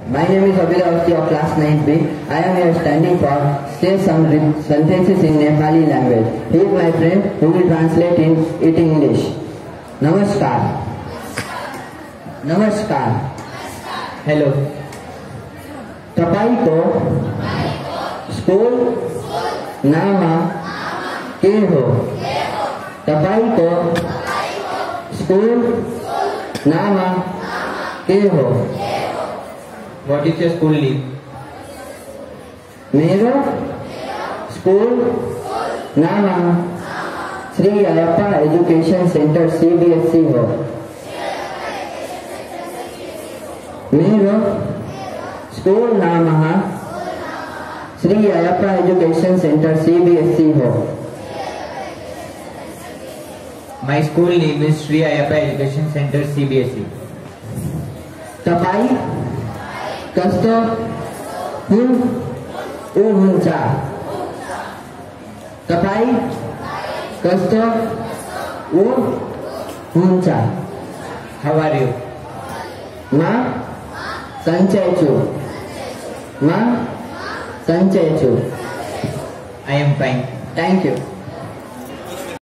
My name is Abhilavati of class 9B. I am here standing for say some sentences in Nepali language. He is my friend who will translate in it in English. Namaskar. Namaskar. Hello. तपाईको school नाम के हो? तपाईको school नाम के हो? What is your school name? मेरो school नाम Shri Ayyappa education centre CBSE हो। मेरो स्कूल नाम Shri Ayyappa education centre CBSE हो। My school name is Sri Ayappa Education Center CBSE. तपाईं कस्तो हुनुहुन्छ? तपाईं कस्तो हुनुहुन्छ? How are you? म सन्चै छु। म सन्चै छु। I am fine. Thank you.